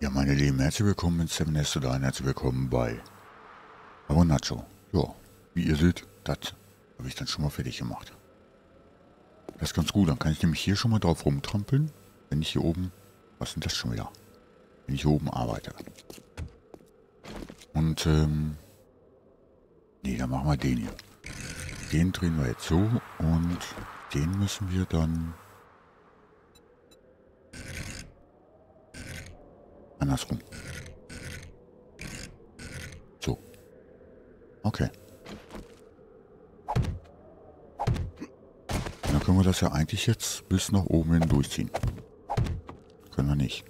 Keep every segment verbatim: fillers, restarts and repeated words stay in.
Ja, meine Lieben, herzlich willkommen in Seven Days to Die und herzlich willkommen bei Nacho. Ja, wie ihr seht, das habe ich dann schon mal fertig gemacht. Das ist ganz gut, dann kann ich nämlich hier schon mal drauf rumtrampeln, wenn ich hier oben, was sind das schon wieder, wenn ich hier oben arbeite. Und, ähm, nee, dann machen wir den hier. Den drehen wir jetzt so und den müssen wir dann andersrum. So. Okay. Dann können wir das ja eigentlich jetzt bis nach oben hin durchziehen. Können wir nicht.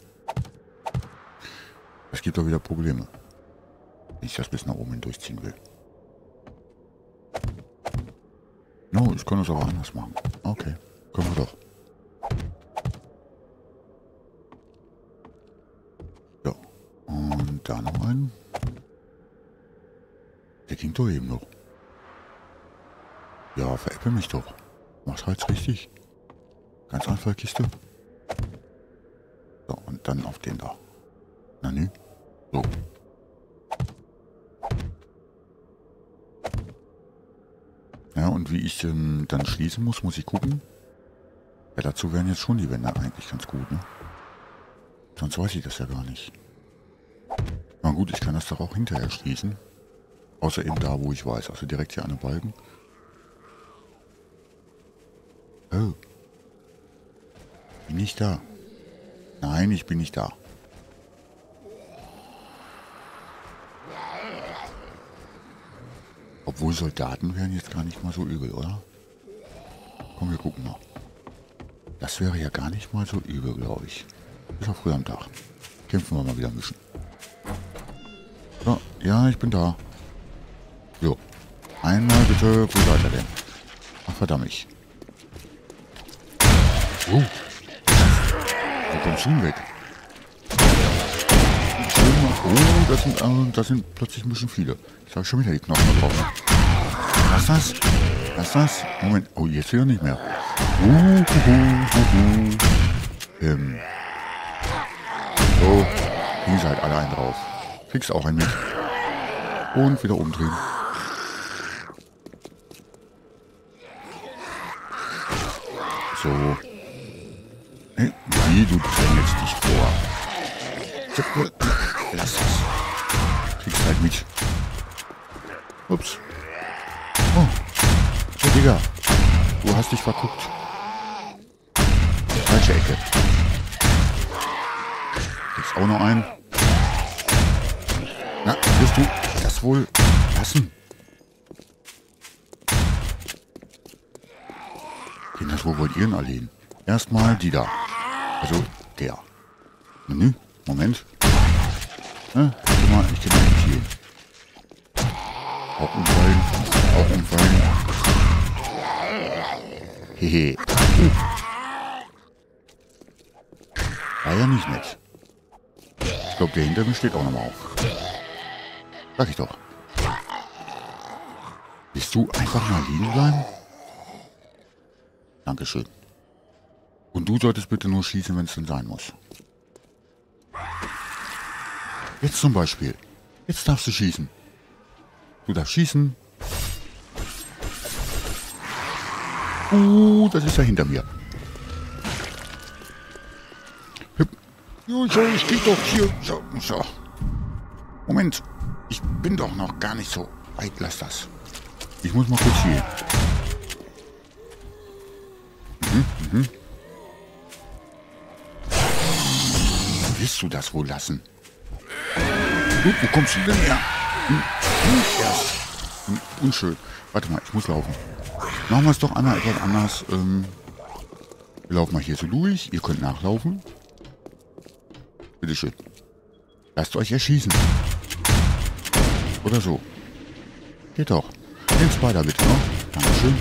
Es gibt doch wieder Probleme, wenn ich das bis nach oben hin durchziehen will. No, ich kann das aber anders machen. Okay, können wir doch. Ja, und da noch einen. Der ging doch eben noch. Ja, veräpple mich doch. Mach's halt richtig. Ganz einfach Kiste. So, und dann auf den da. Na ne? So. Ja, und wie ich ähm, dann schließen muss, muss ich gucken. Ja, dazu wären jetzt schon die Wände eigentlich ganz gut, ne? Sonst weiß ich das ja gar nicht. Na gut, ich kann das doch auch hinterher schließen. Außer eben da, wo ich weiß. Also direkt hier an den Balken. Oh. Bin ich da? Nein, ich bin nicht da. Obwohl Soldaten wären jetzt gar nicht mal so übel, oder? Komm, wir gucken mal. Das wäre ja gar nicht mal so übel, glaube ich. Ist auch früh am Tag. Kämpfen wir mal wieder ein bisschen. So, ja, ich bin da. Jo. Einmal bitte. Wo seid ihr denn? Ach, verdammt. Ich. Oh. Wo kommst du denn weg? Oh, das sind, äh, das sind plötzlich ein bisschen viele. Ich habe schon wieder die Knochen da drauf. Was ist das? Was ist das? Moment. Oh, jetzt wieder nicht mehr. Uh, uh, uh, uh, uh. Ähm. So. Hier seid alle einen drauf. Kriegst auch einen mit. Und wieder umdrehen. So. Hey, wie, du drängelst dich vor. Lass das. Kriegst halt mit. Ups. Oh. Hey, Digga. Du hast dich verguckt. Falsche Ecke. Jetzt auch noch einen. Na, wirst du das wohl lassen? Kinders, wo wollt ihr denn alle hin? Erstmal die da. Also der. Menü. Moment. Na, warte mal, ich kann nicht hier hin. Auch umfallen. Auch umfallen. Hehe. Uh. War ja nicht nett. Ich glaube, der hinter mir steht auch nochmal auf. Sag ich doch. Willst du einfach mal liegen bleiben? Dankeschön. Und du solltest bitte nur schießen, wenn es denn sein muss. Jetzt zum Beispiel. Jetzt darfst du schießen. Du darfst schießen. Uh, das ist ja hinter mir. Hüpp. Ja, so, ich krieg doch hier. So, so. Moment. Ich bin doch noch gar nicht so weit. Lass das. Ich muss mal kurz hier. Mhm, mhm. Willst du das wohl lassen? Gut, wo kommst du denn her? Hm, hm, erst. Hm, unschön. Warte mal, ich muss laufen. Machen wir es doch einmal etwas anders. Ähm, wir laufen mal hier so durch. Ihr könnt nachlaufen. Bitteschön. Lasst euch erschießen. Oder so. Geht doch. Den Spider bitte noch. Dankeschön.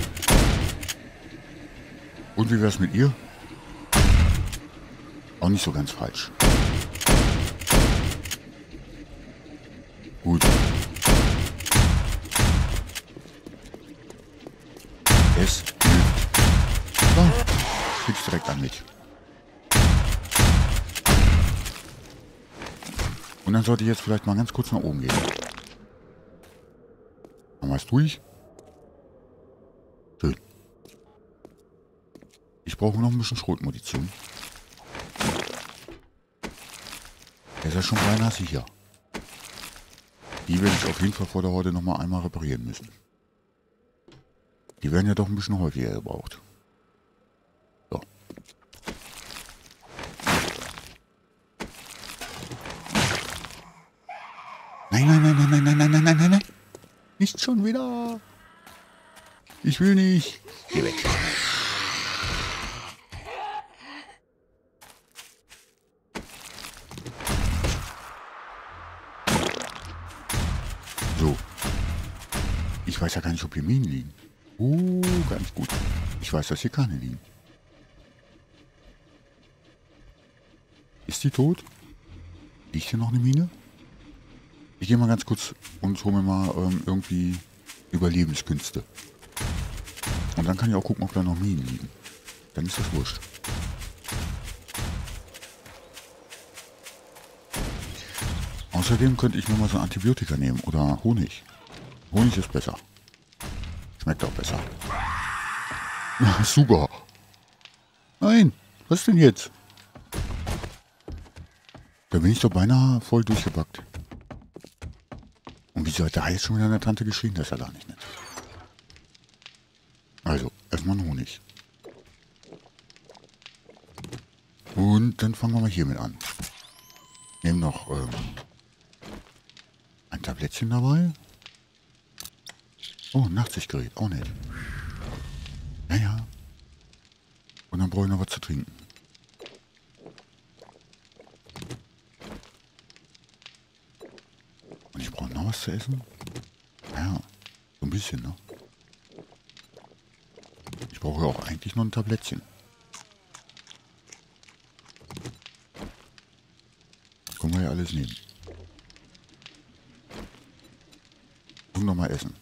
Und wie wär's mit ihr? Auch nicht so ganz falsch. Gut. Es hilft. So, kriegst direkt an mich. Und dann sollte ich jetzt vielleicht mal ganz kurz nach oben gehen. Haben wir es durch? Schön. Ich brauche noch ein bisschen Schrotmunition. Der ist ja schon beinahe sicher. Die werde ich auf jeden Fall vor der Horde noch mal einmal reparieren müssen. Die werden ja doch ein bisschen häufiger gebraucht. So. Nein, nein, nein, nein, nein, nein, nein, nein, nein, nein, nein. Nicht schon wieder. Ich will nicht. Geh weg. So. Ich weiß ja gar nicht, ob hier Minen liegen. Oh, ganz gut. Ich weiß, dass hier keine liegen. Ist die tot? Liegt hier noch eine Mine? Ich gehe mal ganz kurz und hole mir mal ähm, irgendwie Überlebenskünste. Und dann kann ich auch gucken, ob da noch Minen liegen. Dann ist das wurscht. Außerdem könnte ich mir mal so Antibiotika nehmen oder Honig. Honig ist besser. Schmeckt auch besser. Na, super. Nein, was denn jetzt? Da bin ich doch beinahe voll durchgebackt. Und wieso hat da jetzt schon wieder eine Tante geschrien? Das ist ja gar nicht nett. Also, erstmal einen Honig. Und dann fangen wir mal hiermit an. Nehmen noch ähm, ein Tablettchen dabei. Oh, ein Nachtsichtgerät, auch nett. Ja, ja. Und dann brauche ich noch was zu trinken. Und ich brauche noch was zu essen? Ja, so ein bisschen, ne? Ich brauche auch eigentlich noch ein Tablettchen. Das können wir ja alles nehmen. Und noch mal essen.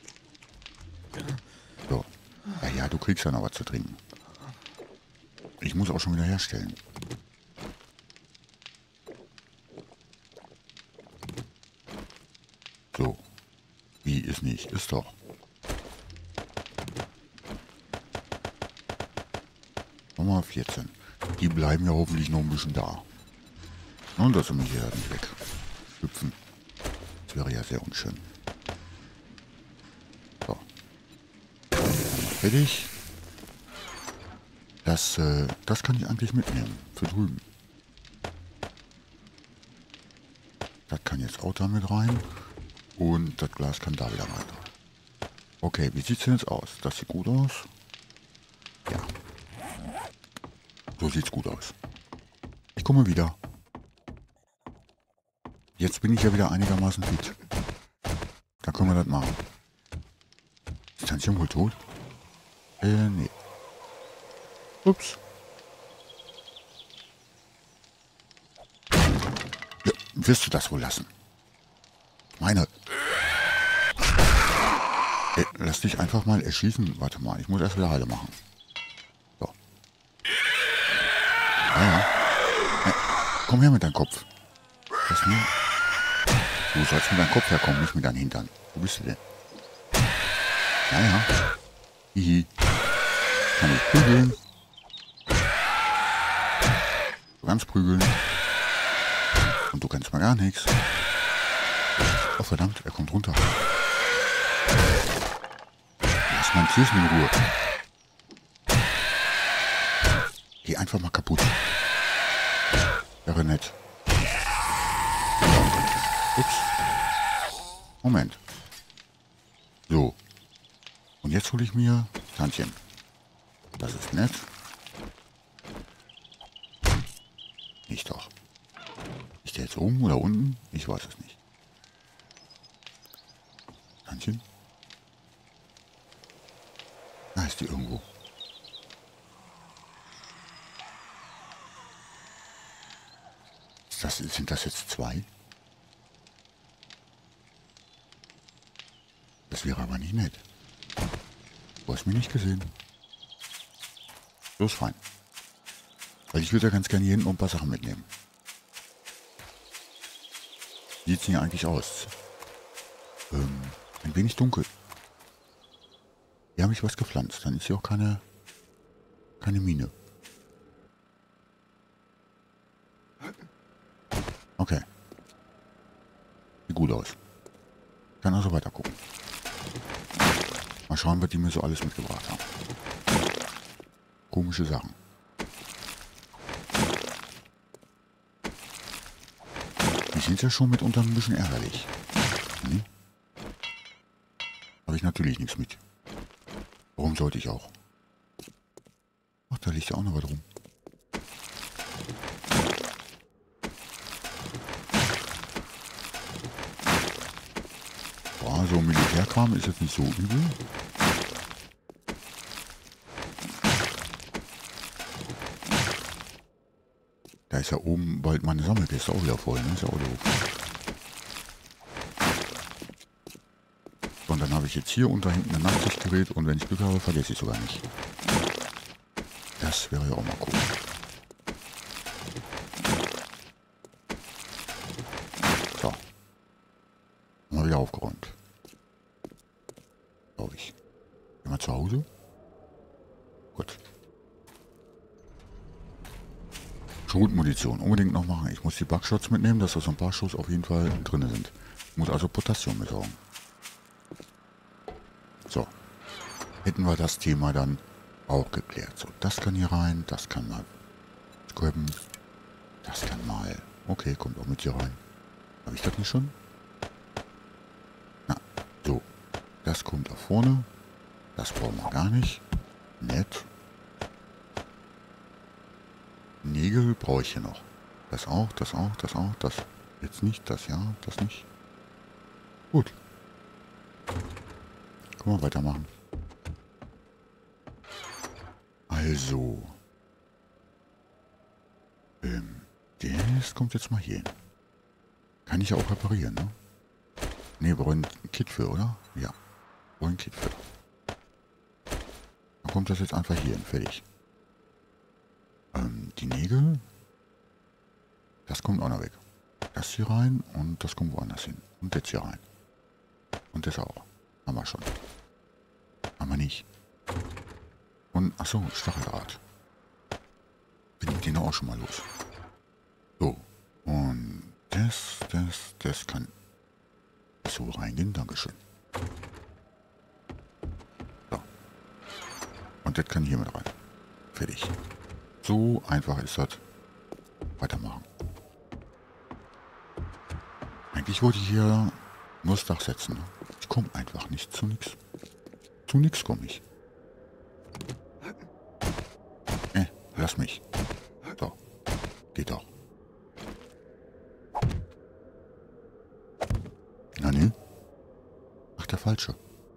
So. Ja, ja, du kriegst ja noch was zu trinken. Ich muss auch schon wieder herstellen. So. Wie ist nicht? Ist doch. Nummer vierzehn. Die bleiben ja hoffentlich noch ein bisschen da. Und dass sie mich hier nicht weg hüpfen. Das wäre ja sehr unschön. So. Fertig. Das, äh, das kann ich eigentlich mitnehmen. Für drüben. Das kann jetzt auch da mit rein. Und das Glas kann da wieder rein. Okay, wie sieht es denn jetzt aus? Das sieht gut aus. Ja. So sieht's gut aus. Ich komme wieder. Jetzt bin ich ja wieder einigermaßen fit. Da können wir das machen. Ist Tantchen wohl tot? Äh, nee. Ups. Ja, wirst du das wohl lassen? Meine. Äh, lass dich einfach mal erschießen. Warte mal, ich muss erst wieder Heile machen. So. Ja, ja. Äh, komm her mit deinem Kopf. Was mir? Du sollst mit deinem Kopf herkommen, nicht mit deinem Hintern. Wo bist du denn? Ja, ja. Hihi. Kann ich prügeln? Du kannst prügeln. Und du kannst mal gar nichts. Oh verdammt, er kommt runter. Lass mein Tierchen in Ruhe. Geh einfach mal kaputt. Wäre nett. Ups. Moment. So. Und jetzt hole ich mir Tantchen. Das ist nett. Nicht doch. Ist der jetzt oben oder unten? Ich weiß es nicht. Tantchen? Da ist die irgendwo. Ist das, sind das jetzt zwei? Das wäre aber nicht nett. Du hast mich nicht gesehen. So ist fein. Weil ich würde ja ganz gerne hier hinten noch ein paar Sachen mitnehmen. Wie sieht es hier eigentlich aus? Ähm, ein wenig dunkel. Hier habe ich was gepflanzt. Dann ist hier auch keine, keine Mine. Okay. Sieht gut aus. Kann also weiter gucken. Mal schauen, was die mir so alles mitgebracht haben. Komische Sachen. Die sind ja schon mitunter ein bisschen ärgerlich. Hm? Habe ich natürlich nichts mit. Warum sollte ich auch? Ach, da liegt ja auch noch was rum. Boah, so Militärkram ist jetzt nicht so übel. Da ist ja oben bald meine Sammelkiste auch wieder voll, ne? Ist ja auch doof. Und dann habe ich jetzt hier unter hinten ein Nachtsichtgerät und wenn ich Glück habe, vergesse ich sogar nicht. Das wäre ja auch mal cool. So. Mal wieder aufgeräumt. Glaube ich. Gehen wir zu Hause? Gut. Schrotmunition unbedingt noch machen. Ich muss die Backshots mitnehmen, dass da so ein paar Schuss auf jeden Fall drin sind. Ich muss also Potassium besorgen. So. Hätten wir das Thema dann auch geklärt. So, das kann hier rein, das kann mal scrappen. Das kann mal. Okay, kommt auch mit hier rein. Habe ich das nicht schon? Na, so. Das kommt da vorne. Das brauchen wir gar nicht. Nett. Nägel brauche ich hier noch. Das auch, das auch, das auch, das jetzt nicht, das ja, das nicht. Gut. Können wir weitermachen. Also. Ähm, das kommt jetzt mal hier hin. Kann ich ja auch reparieren, ne? Ne, wir brauchen ein Kit für, oder? Ja. Wir brauchen ein Kit für. Dann kommt das jetzt einfach hier hin, fertig. Ähm, die Nägel. Das kommt auch noch weg. Das hier rein und das kommt woanders hin. Und jetzt hier rein. Und das auch. Haben wir schon. Haben wir nicht. Und, achso, Stacheldraht. Bin ich den auch schon mal los. So. Und das, das, das kann so reingehen. Dankeschön. So. Und das kann hier mit rein. Fertig. So einfach ist das. Weitermachen. Eigentlich wollte ich hier nur das Dach setzen. Ne? Ich komme einfach nicht zu nichts. Zu nichts komme ich. Eh, lass mich. So. Geht doch. Na ne? Ach, der Falsche.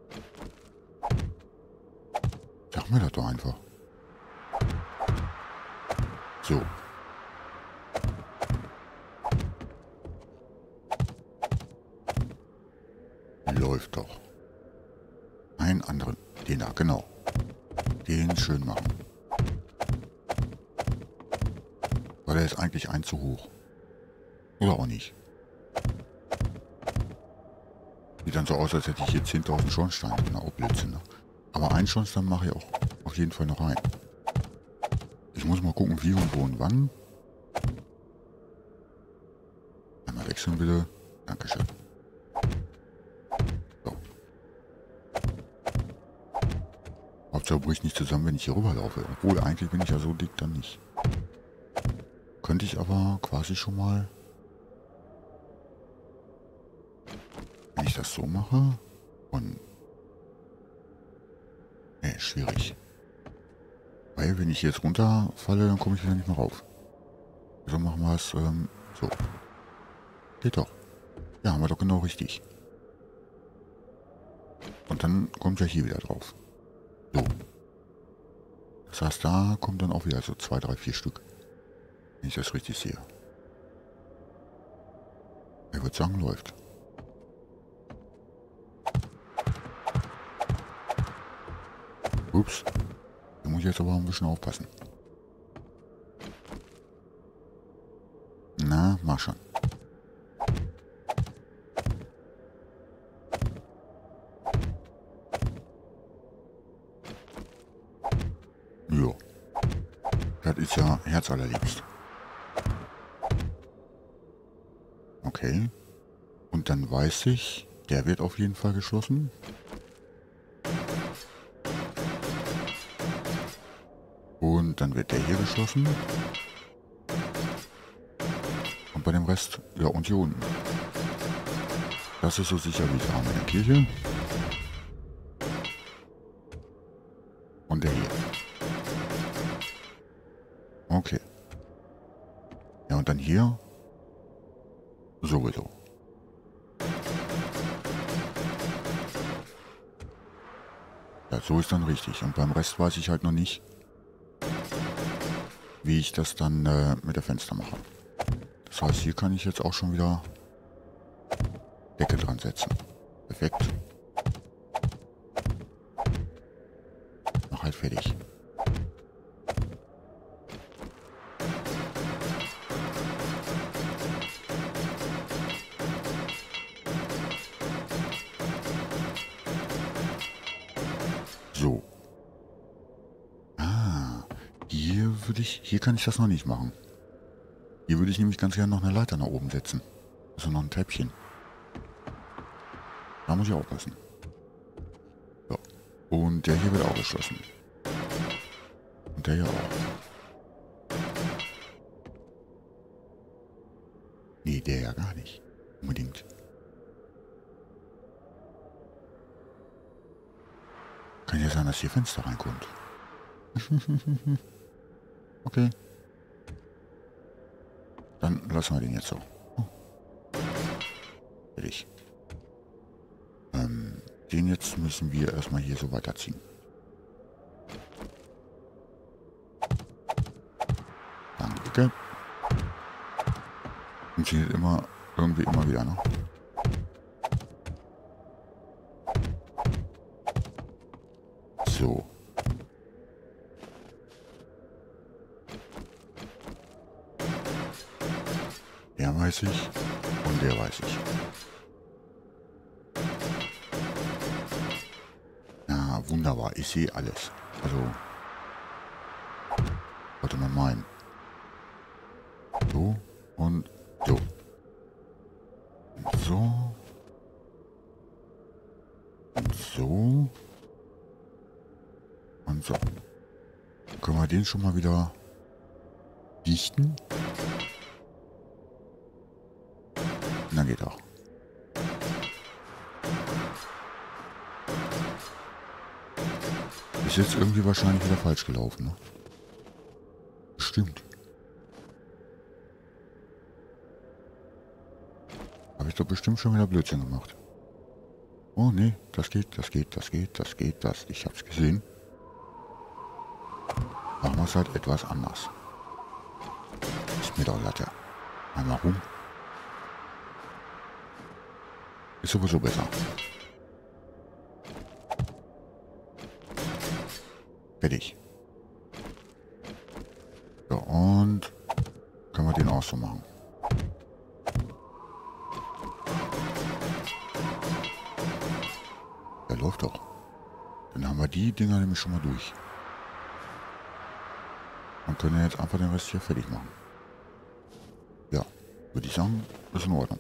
Sag mir das doch einfach. So. Läuft doch. Einen anderen. Den da, genau. Den schön machen. Weil der ist eigentlich ein zu hoch. Oder auch nicht. Sieht dann so aus, als hätte ich hier zehntausend Schornsteine. Na, auch Blödsinn, ne? Aber einen Schornstein mache ich auch auf jeden Fall noch rein. Ich muss mal gucken, wie und wo und wann. Einmal wechseln bitte. Dankeschön. So. Hauptsache bricht nicht zusammen, wenn ich hier rüberlaufe. Obwohl, eigentlich bin ich ja so dick dann nicht. Könnte ich aber quasi schon mal... Wenn ich das so mache und... Ne, schwierig. Weil wenn ich jetzt runterfalle, dann komme ich wieder nicht mehr rauf. Also machen wir es ähm, so. Geht doch. Ja, haben wir doch genau richtig. Und dann kommt er hier wieder drauf. So. Das heißt, da kommt dann auch wieder so zwei, drei, vier Stück. Wenn ich das richtig sehe. Ich würde sagen, läuft. Ups. Da muss ich jetzt aber ein bisschen aufpassen. Na, mach schon. ist ja herzallerliebst. Okay. Und dann weiß ich, der wird auf jeden Fall geschlossen. Und dann wird der hier geschlossen. Und bei dem Rest, ja, und hier unten. Das ist so sicher wie der Arm in der Kirche. Und der hier. Okay. Ja, und dann hier sowieso. Ja, so ist dann richtig. Und beim Rest weiß ich halt noch nicht, wie ich das dann äh, mit der Fenster mache. Das heißt, hier kann ich jetzt auch schon wieder Decke dran setzen. Perfekt. Mach halt fertig. So. Ah, hier würde ich, hier kann ich das noch nicht machen. Hier würde ich nämlich ganz gerne noch eine Leiter nach oben setzen. Also noch ein Treppchen. Da muss ich aufpassen. So. Und der hier wird auch geschlossen. Und der hier auch. Nee, der ja gar nicht. Unbedingt. Kann ja sein, dass hier Fenster reinkommt. Okay. Dann lassen wir den jetzt so. Oh. Fertig. Ähm, den jetzt müssen wir erstmal hier so weiterziehen. Danke. Funktioniert immer, irgendwie immer wieder, ne? So. Der weiß ich und der weiß ich. Na, wunderbar. Ich sehe alles. Also, sollte man meinen. So und so. Und so. Und so. Und so. Dann können wir den schon mal wieder dichten. Und dann geht auch. Ist jetzt irgendwie wahrscheinlich wieder falsch gelaufen, ne? Stimmt. Habe ich doch bestimmt schon wieder Blödsinn gemacht. Oh nee, das geht, das geht, das geht, das geht, das. Ich hab's gesehen. Machen wir es halt etwas anders. Ist mir doch Latte. Einmal rum. Ist sowieso besser. Fertig. So, und können wir den auch so machen. Der läuft doch. Dann haben wir die Dinger nämlich schon mal durch. Und können jetzt einfach den Rest hier fertig machen. Ja, würde ich sagen, ist in Ordnung.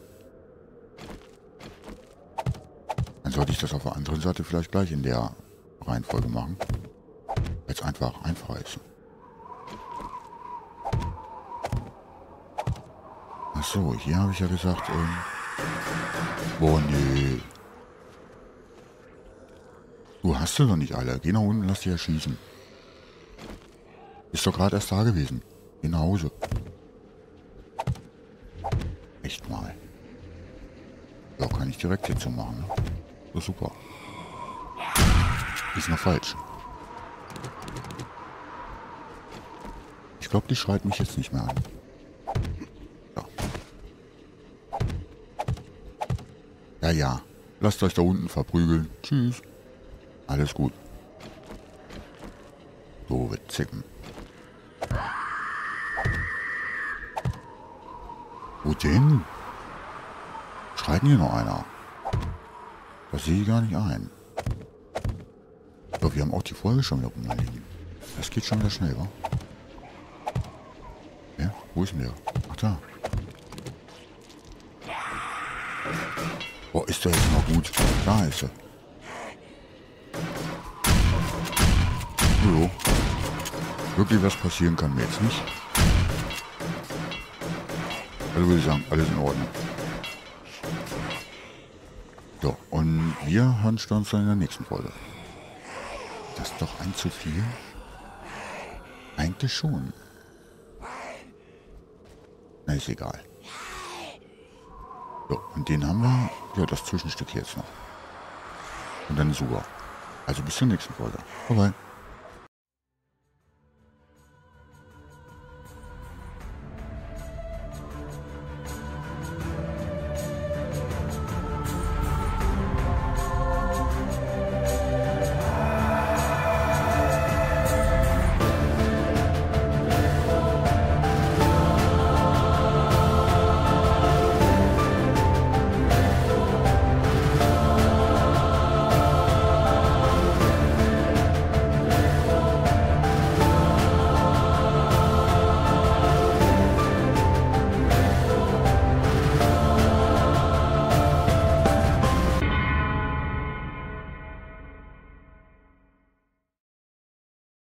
Dann sollte ich das auf der anderen Seite vielleicht gleich in der Reihenfolge machen. Weil es einfach einfacher ist. Achso, hier habe ich ja gesagt, ähm... boah, nee. Du hast du doch nicht alle. Geh nach unten, lass dich erschießen. Ist doch gerade erst da gewesen. Geh nach Hause. Echt mal. Ja, kann ich direkt jetzt so machen. Ne? So super. Ist noch falsch. Ich glaube, die schreit mich jetzt nicht mehr an. Ja. Ja, ja. Lasst euch da unten verprügeln. Tschüss. Alles gut. So wird zicken. Wo denn? Schreit hier noch einer? Das sehe ich gar nicht ein. So, wir haben auch die Folge schon wieder rumliegen. Das geht schon wieder schnell, wa? Wo ist denn der? Ach da. Oh, ist der jetzt noch gut? Da ist er. Jo. Wirklich was passieren kann mir jetzt nicht. Also würde ich sagen, alles in Ordnung. So, und wir hören uns dann in der nächsten Folge. Das ist doch ein zu viel? Eigentlich schon. Na, ist egal. So, und den haben wir, ja, das Zwischenstück jetzt noch. Und dann super. Also bis zur nächsten Folge. Bye bye.